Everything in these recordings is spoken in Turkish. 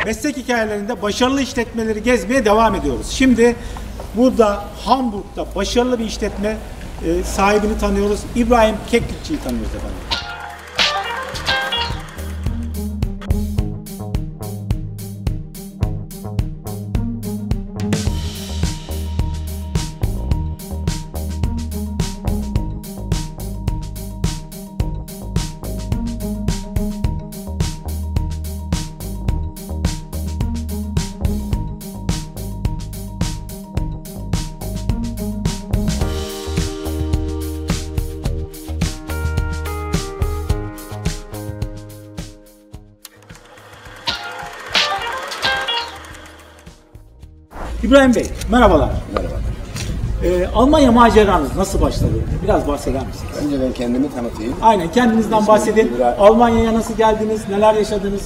Meslek hikayelerinde başarılı işletmeleri gezmeye devam ediyoruz. Şimdi burada Hamburg'da başarılı bir işletme sahibini tanıyoruz. İbrahim Keklikçi'yi tanıyoruz efendim. İbrahim Bey, merhabalar. Merhaba. Almanya maceranız nasıl başladı? Biraz bahseder misiniz? Önce ben kendimi tanıtayım. Aynen, kendinizden bahsedin. Almanya'ya nasıl geldiniz, neler yaşadınız?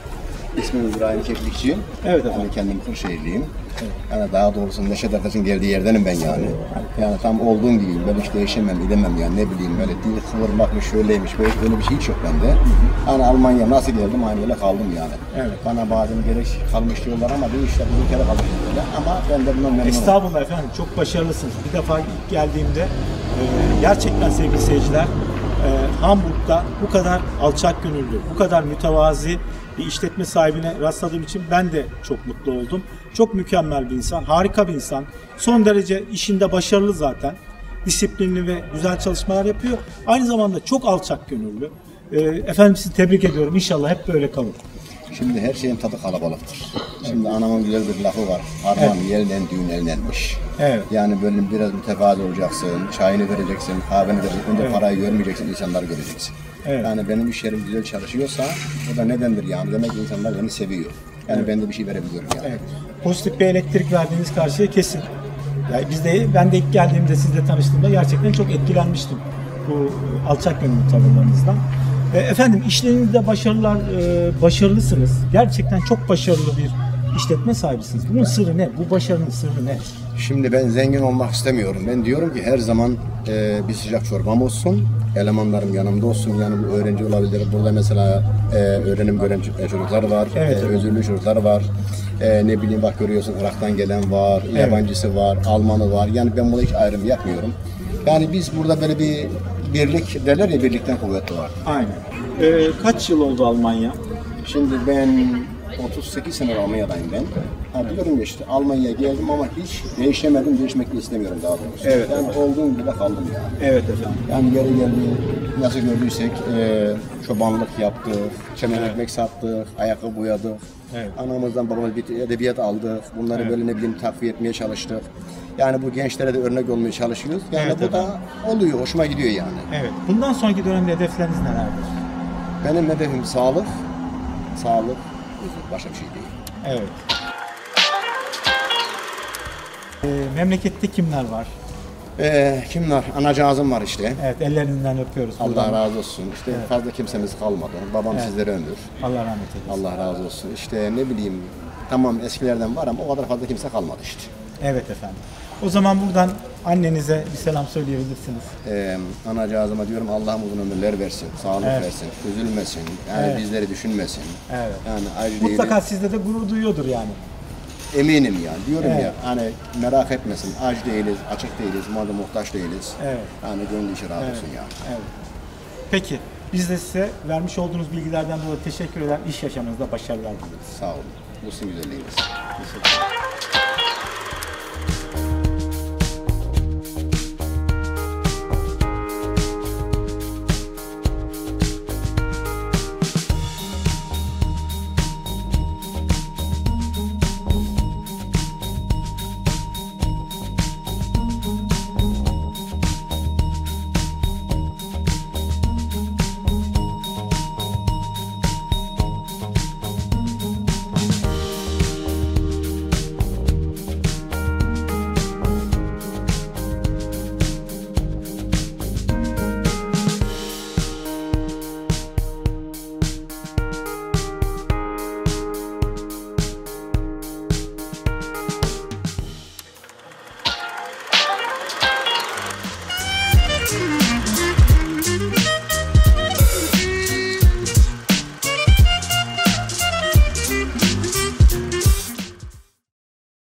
İsmim İbrahim Keklikçi. Evet efendim. Yani kendim Kırşehirliyim. Yani daha doğrusu Neşet Ertaş'ın geldiği yerdenim ben yani. Yani tam olduğum gibiyim. Ben hiç değişemem, edemem yani ne bileyim böyle dil kıvırmakmış, şöyleymiş, böyle bir şey hiç yok bende. Yani Almanya'ya nasıl geldim aynı öyle kaldım yani. Evet. Bana bazen gerek kalmış diyorlar ama bir işte bir kere kalmış böyle. Ama ben de bundan memnunum. Estağfurullah efendim, çok başarılısınız. Bir defa ilk geldiğimde gerçekten sevgili seyirciler, Hamburg'da bu kadar alçak gönüllü, bu kadar mütevazi bir işletme sahibine rastladığım için ben de çok mutlu oldum. Çok mükemmel bir insan, harika bir insan. Son derece işinde başarılı zaten. Disiplinli ve güzel çalışmalar yapıyor. Aynı zamanda çok alçak gönüllü. Efendim sizi tebrik ediyorum. İnşallah hep böyle kalın. Şimdi her şeyin tadı kalabalıktır. Şimdi anamın güzel bir lafı var. Harman yerinden düğün elinenmiş. Evet. Yani böyle biraz mütevazi olacaksın, çayını vereceksin, kahveni vereceksin, önce parayı görmeyeceksin, insanları göreceksin. Evet. Yani benim iş yerim güzel çalışıyorsa o da nedendir yani? Demek ki insanlar beni seviyor. Yani ben de bir şey verebiliyorum yani. Evet. Pozitif bir elektrik verdiğiniz karşıya kesin. Yani ben de ilk geldiğimde sizle tanıştığımda gerçekten çok etkilenmiştim bu alçak gönüllü tavırlarınızdan. Efendim işlerinizde başarılısınız. Gerçekten çok başarılı bir işletme sahibisiniz. Bunun sırrı ne? Bu başarının sırrı ne? Şimdi ben zengin olmak istemiyorum. Ben diyorum ki her zaman bir sıcak çorbam olsun. Elemanlarım yanımda olsun. Yani bu öğrenci olabilir. Burada mesela öğrenim gören çocuklar var. Evet, özürlü çocuklar var. Ne bileyim bak görüyorsun Irak'tan gelen var. Yabancısı var. Almanı var. Yani ben buna hiç ayrım yapmıyorum. Yani biz burada böyle bir birlik derler ya, birlikten kuvvetli var. Aynen. Kaç yıl oldu Almanya? Şimdi ben 38 sene Almanya'dayım ben. Diyorum ya işte Almanya'ya geldim ama hiç değişemedim, değişmek de istemiyorum daha doğrusu. Evet. Yani olduğum gibi kaldım yani. Evet efendim. Yani geri geldi, nasıl gördüysek çobanlık yaptık, çemen ekmek sattık, ayakkabı boyadık. Evet. Anamızdan babamız bir edebiyat aldık. Bunları böyle ne bileyim takviye etmeye çalıştık. Yani bu gençlere de örnek olmaya çalışıyoruz. Yani bu da oluyor, hoşuma gidiyor yani. Evet. Bundan sonraki dönemde hedefleriniz nelerdir? Benim hedefim sağlık, başka bir şey değil. Evet. Memlekette kimler var? Kimler? Anacığızım var işte. Evet, ellerinden öpüyoruz. Allah buradan. razı olsun. İşte fazla kimsemiz kalmadı. Babam sizlere ömür. Allah rahmet eylesin. Allah razı olsun. İşte ne bileyim, tamam eskilerden var ama o kadar fazla kimse kalmadı işte. Evet efendim. O zaman buradan annenize bir selam söyleyebilirsiniz. Anacığızıma diyorum Allah'ım uzun ömürler versin, sağlık versin, üzülmesin, yani bizleri düşünmesin. Evet. Yani Mutlaka değil, sizde de gurur duyuyordur yani. eminim yani. Diyorum ya hani merak etmesin, aç değiliz, açık değiliz, madem muhtaç değiliz. Evet. Yani gönlü işi rahat olsun yani. Evet. Peki biz de size vermiş olduğunuz bilgilerden dolayı teşekkür eder. İş yaşamınızda başarılar dileriz. Sağ olun. Bu sizin güzelliğiniz. Teşekkür